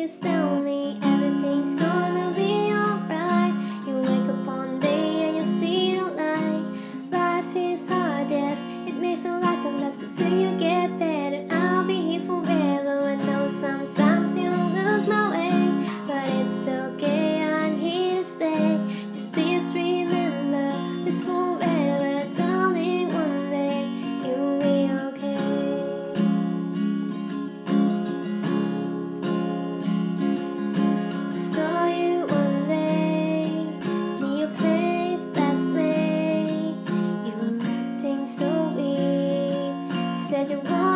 just tell me everything's gonna be alright. You wake up one day and you see the light. Life is hard, yes, it may feel like a mess, but till you get better, I'll be here forever. I know sometimes you won't look my way, but it's okay, I'm here to stay. Just please remember this forever, darling. One day you'll be okay. I saw you one day near your place last May. You were acting so weird, said you wanted